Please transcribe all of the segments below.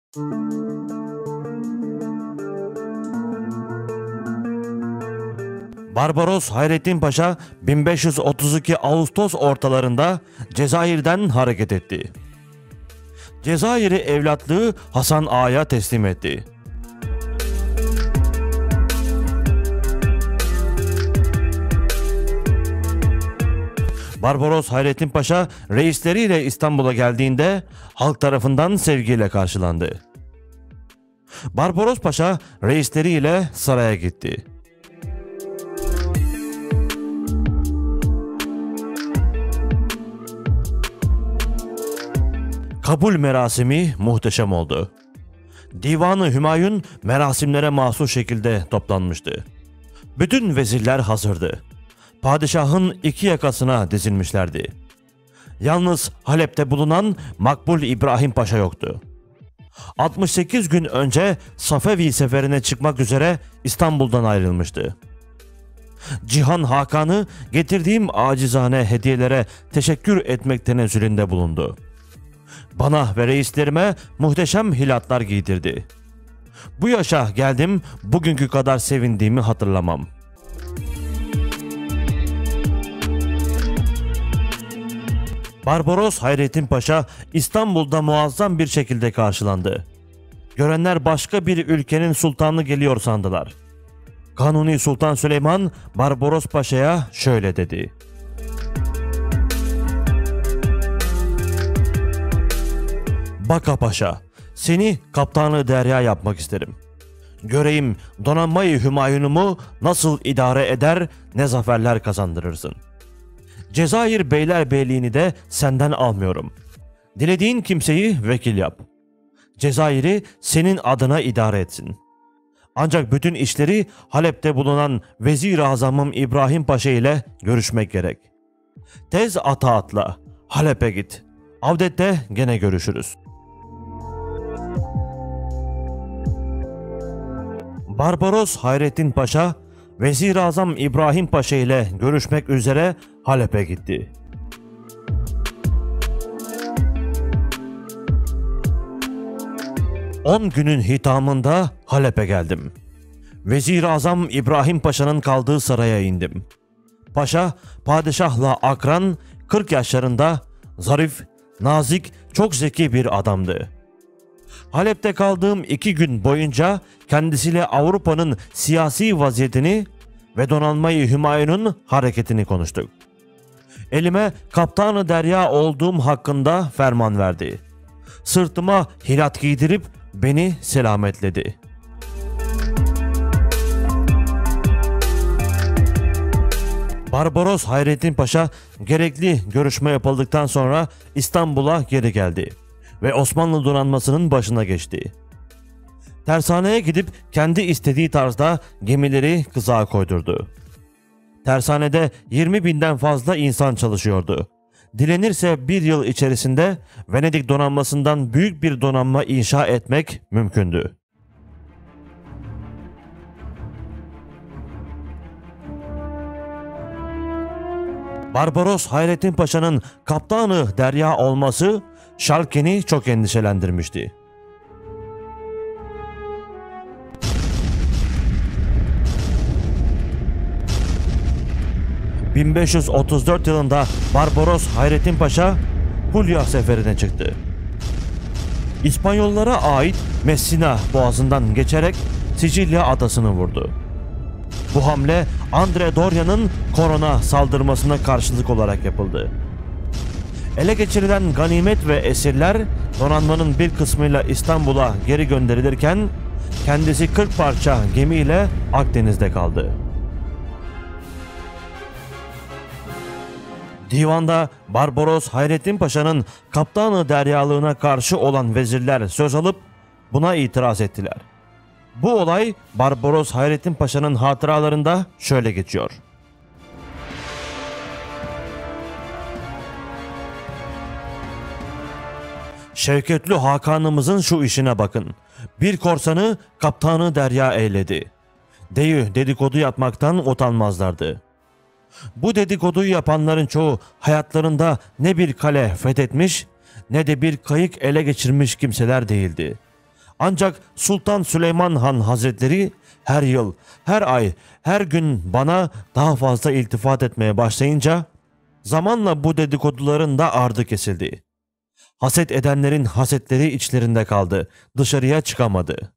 Barbaros Hayrettin Paşa 1532 Ağustos ortalarında Cezayir'den hareket etti. Cezayir'i evlatlığı Hasan Ağa'ya teslim etti. Barbaros Hayrettin Paşa reisleriyle İstanbul'a geldiğinde halk tarafından sevgiyle karşılandı. Barbaros Paşa reisleriyle saraya gitti. Kabul merasimi muhteşem oldu. Divan-ı Hümayun merasimlere mahsus şekilde toplanmıştı. Bütün vezirler hazırdı. Padişahın iki yakasına dizilmişlerdi. Yalnız Halep'te bulunan Makbul İbrahim Paşa yoktu. 68 gün önce Safevi seferine çıkmak üzere İstanbul'dan ayrılmıştı. Cihan Hakan'ı getirdiğim acizane hediyelere teşekkür etmek tenezzülünde bulundu. Bana ve reislerime muhteşem hilatlar giydirdi. Bu yaşa geldim, bugünkü kadar sevindiğimi hatırlamam. Barbaros Hayrettin Paşa İstanbul'da muazzam bir şekilde karşılandı. Görenler başka bir ülkenin sultanı geliyor sandılar. Kanuni Sultan Süleyman Barbaros Paşa'ya şöyle dedi: "Baka Paşa, seni kaptanı derya yapmak isterim. Göreyim donanmayı Hümayunumu nasıl idare eder, ne zaferler kazandırırsın. Cezayir Beylerbeyliğini de senden almıyorum. Dilediğin kimseyi vekil yap. Cezayir'i senin adına idare etsin. Ancak bütün işleri Halep'te bulunan Vezir-i Azam'ım İbrahim Paşa ile görüşmek gerek. Tez ata atla, Halep'e git. Avdet'te gene görüşürüz." Barbaros Hayrettin Paşa, Vezir-i Azam İbrahim Paşa ile görüşmek üzere Halep'e gitti. On günün hitamında Halep'e geldim. Vezir-i Azam İbrahim Paşa'nın kaldığı saraya indim. Paşa, padişahla akran, 40 yaşlarında, zarif, nazik, çok zeki bir adamdı. Halep'te kaldığım 2 gün boyunca kendisiyle Avrupa'nın siyasi vaziyetini ve donanmayı Hümayun'un hareketini konuştuk. Elime kaptanı derya olduğum hakkında ferman verdi. Sırtıma hilat giydirip beni selametledi. Barbaros Hayrettin Paşa gerekli görüşme yapıldıktan sonra İstanbul'a geri geldi ve Osmanlı donanmasının başına geçti. Tersaneye gidip kendi istediği tarzda gemileri kızağa koydurdu. Tersanede 20.000'den fazla insan çalışıyordu. Dilenirse bir yıl içerisinde Venedik donanmasından büyük bir donanma inşa etmek mümkündü. Barbaros Hayrettin Paşa'nın kaptanı derya olması Şalken'i çok endişelendirmişti. ...1534 yılında Barbaros Hayrettin Paşa Hulya seferine çıktı. İspanyollara ait Messina boğazından geçerek Sicilya adasını vurdu. Bu hamle Andre Doria'nın Koron'a saldırmasına karşılık olarak yapıldı. Ele geçirilen ganimet ve esirler donanmanın bir kısmıyla İstanbul'a geri gönderilirken kendisi 40 parça gemiyle Akdeniz'de kaldı. Divanda Barbaros Hayrettin Paşa'nın kaptanı deryalığına karşı olan vezirler söz alıp buna itiraz ettiler. Bu olay Barbaros Hayrettin Paşa'nın hatıralarında şöyle geçiyor: "Şevketli Hakan'ımızın şu işine bakın. Bir korsanı kaptanı derya eyledi. Dedikodu yapmaktan utanmazlardı. Bu dedikoduyu yapanların çoğu hayatlarında ne bir kale fethetmiş ne de bir kayık ele geçirmiş kimseler değildi. Ancak Sultan Süleyman Han Hazretleri her yıl, her ay, her gün bana daha fazla iltifat etmeye başlayınca zamanla bu dedikoduların da ardı kesildi. Haset edenlerin hasetleri içlerinde kaldı, dışarıya çıkamadı.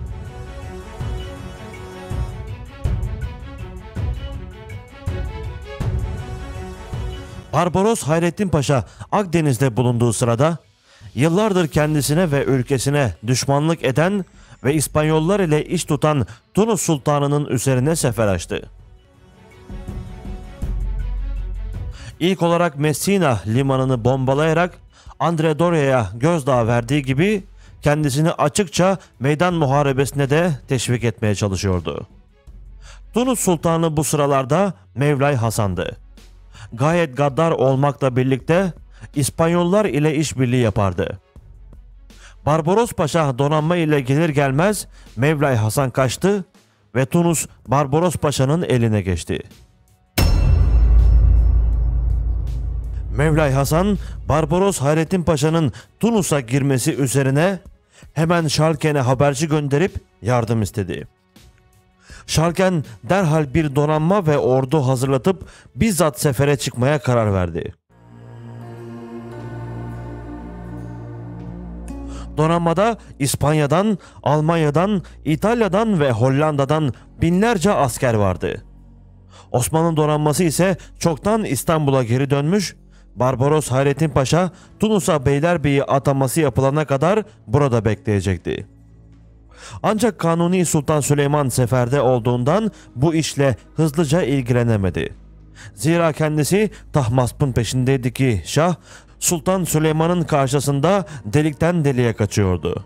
Barbaros Hayrettin Paşa Akdeniz'de bulunduğu sırada yıllardır kendisine ve ülkesine düşmanlık eden ve İspanyollar ile iş tutan Tunus Sultanı'nın üzerine sefer açtı. İlk olarak Messina limanını bombalayarak Andre Doria'ya gözdağı verdiği gibi kendisini açıkça meydan muharebesine de teşvik etmeye çalışıyordu. Tunus Sultanı bu sıralarda Mevlay Hasan'dı. Gayet gaddar olmakla birlikte İspanyollar ile işbirliği yapardı. Barbaros Paşa donanma ile gelir gelmez Mevlay Hasan kaçtı ve Tunus Barbaros Paşa'nın eline geçti. Mevlay Hasan, Barbaros Hayrettin Paşa'nın Tunus'a girmesi üzerine hemen Şalken'e haberci gönderip yardım istedi. Şalken derhal bir donanma ve ordu hazırlatıp bizzat sefere çıkmaya karar verdi. Donanmada İspanya'dan, Almanya'dan, İtalya'dan ve Hollanda'dan binlerce asker vardı. Osmanlı donanması ise çoktan İstanbul'a geri dönmüş, Barbaros Hayrettin Paşa Tunus'a beylerbeyi ataması yapılana kadar burada bekleyecekti. Ancak Kanuni Sultan Süleyman seferde olduğundan bu işle hızlıca ilgilenemedi. Zira kendisi Tahmasp'ın peşindeydi ki Şah, Sultan Süleyman'ın karşısında delikten deliğe kaçıyordu.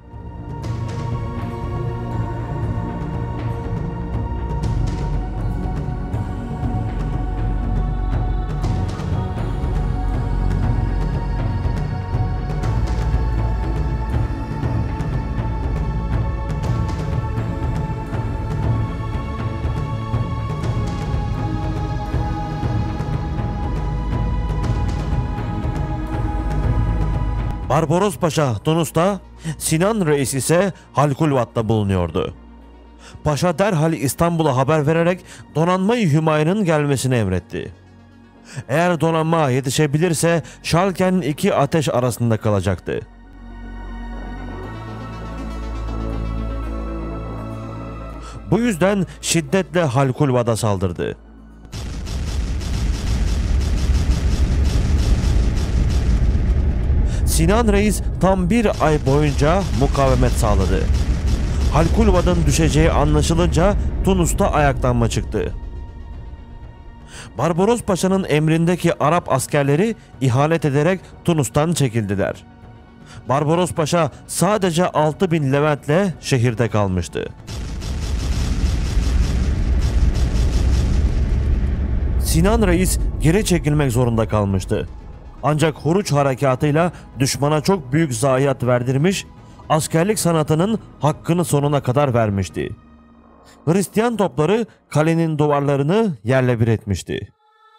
Barbaros Paşa Tunus'ta, Sinan Reis ise Halkulvat'ta bulunuyordu. Paşa derhal İstanbul'a haber vererek donanma-i Hümayun'un gelmesini emretti. Eğer donanma yetişebilirse Şalken iki ateş arasında kalacaktı. Bu yüzden şiddetle Halkulvat'a saldırdı. Sinan Reis tam bir ay boyunca mukavemet sağladı. Halkulvat'ın düşeceği anlaşılınca Tunus'ta ayaklanma çıktı. Barbaros Paşa'nın emrindeki Arap askerleri ihanet ederek Tunus'tan çekildiler. Barbaros Paşa sadece 6.000 Levent'le şehirde kalmıştı. Sinan Reis geri çekilmek zorunda kalmıştı. Ancak Huruç harekatıyla düşmana çok büyük zayiat verdirmiş, askerlik sanatının hakkını sonuna kadar vermişti. Hristiyan topları kalenin duvarlarını yerle bir etmişti.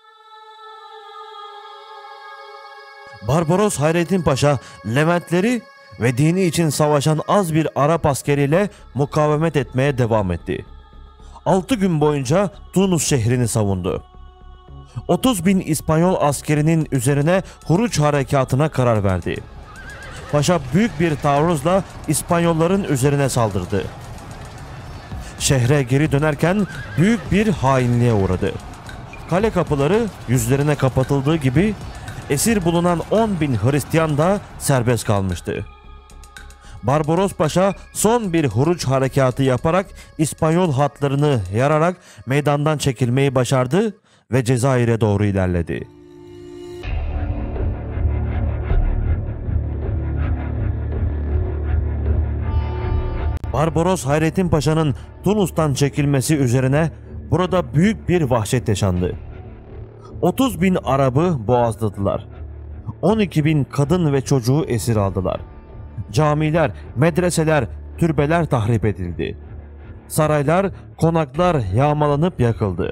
Barbaros Hayrettin Paşa, Leventleri ve dini için savaşan az bir Arap askeriyle mukavemet etmeye devam etti. 6 gün boyunca Tunus şehrini savundu. 30.000 İspanyol askerinin üzerine Huruç harekatına karar verdi. Paşa büyük bir taarruzla İspanyolların üzerine saldırdı. Şehre geri dönerken büyük bir hainliğe uğradı. Kale kapıları yüzlerine kapatıldığı gibi esir bulunan 10.000 Hristiyan da serbest kalmıştı. Barbaros Paşa son bir Huruç harekatı yaparak İspanyol hatlarını yararak meydandan çekilmeyi başardı ve Cezayir'e doğru ilerledi. Barbaros Hayrettin Paşa'nın Tunus'tan çekilmesi üzerine burada büyük bir vahşet yaşandı. 30.000 Arap'ı boğazladılar. 12.000 kadın ve çocuğu esir aldılar. Camiler, medreseler, türbeler tahrip edildi. Saraylar, konaklar yağmalanıp yakıldı.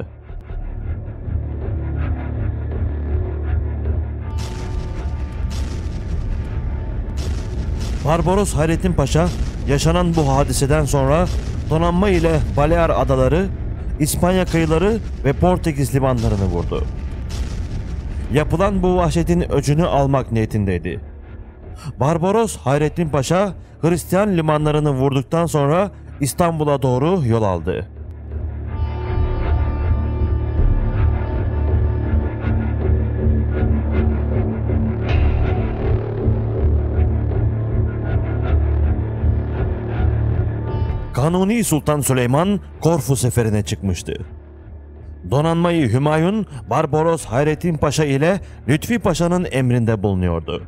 Barbaros Hayrettin Paşa Yaşanan bu hadiseden sonra donanma ile Balear Adaları, İspanya kıyıları ve Portekiz limanlarını vurdu. Yapılan bu vahşetin öcünü almak niyetindeydi. Barbaros Hayrettin Paşa, Hristiyan limanlarını vurduktan sonra İstanbul'a doğru yol aldı. Kanuni Sultan Süleyman Korfu seferine çıkmıştı. Donanmayı Hümayun, Barbaros Hayrettin Paşa ile Lütfi Paşa'nın emrinde bulunuyordu.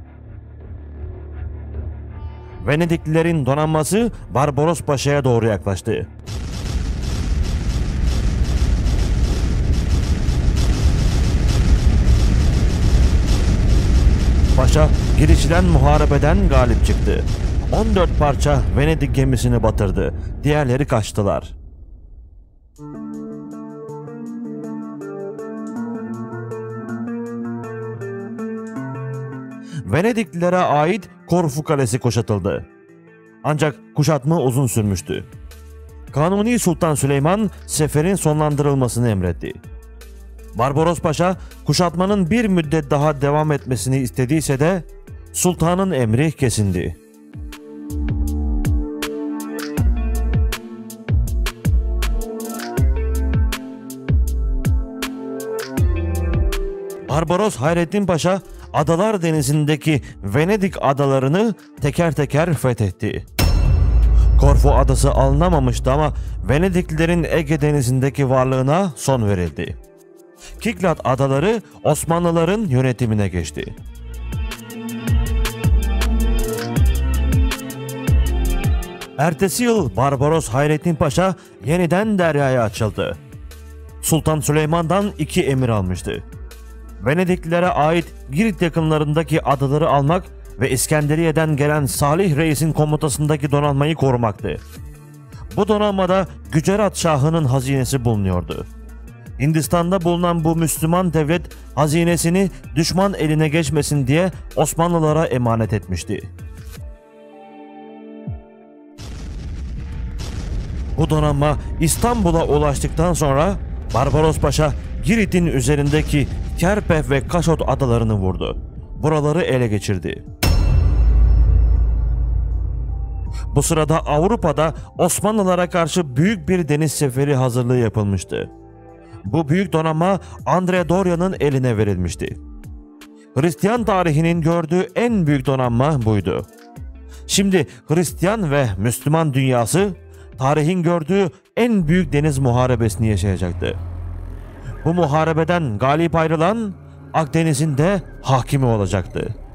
Venediklilerin donanması Barbaros Paşa'ya doğru yaklaştı. Paşa girişilen muharebeden galip çıktı. 14 parça Venedik gemisini batırdı. Diğerleri kaçtılar. Venediklilere ait Korfu Kalesi kuşatıldı. Ancak kuşatma uzun sürmüştü. Kanuni Sultan Süleyman seferin sonlandırılmasını emretti. Barbaros Paşa kuşatmanın bir müddet daha devam etmesini istediyse de sultanın emri kesindi. Barbaros Hayrettin Paşa Adalar Denizi'ndeki Venedik adalarını teker teker fethetti. Korfu adası alınamamıştı ama Venediklilerin Ege Denizi'ndeki varlığına son verildi. Kiklat adaları Osmanlıların yönetimine geçti. Ertesi yıl Barbaros Hayrettin Paşa yeniden deryaya açıldı. Sultan Süleyman'dan 2 emir almıştı. Venediklilere ait Girit yakınlarındaki adaları almak ve İskenderiye'den gelen Salih Reis'in komutasındaki donanmayı korumaktı. Bu donanmada Gücerat Şahı'nın hazinesi bulunuyordu. Hindistan'da bulunan bu Müslüman devlet hazinesini düşman eline geçmesin diye Osmanlılara emanet etmişti. Bu donanma İstanbul'a ulaştıktan sonra Barbaros Paşa Girit'in üzerindeki Kerpeh ve Kaşot adalarını vurdu. Buraları ele geçirdi. Bu sırada Avrupa'da Osmanlılara karşı büyük bir deniz seferi hazırlığı yapılmıştı. Bu büyük donanma Andre Doria'nın eline verilmişti. Hristiyan tarihinin gördüğü en büyük donanma buydu. Şimdi Hristiyan ve Müslüman dünyası tarihin gördüğü en büyük deniz muharebesini yaşayacaktı. Bu muharebeden galip ayrılan Akdeniz'in de hakimi olacaktı.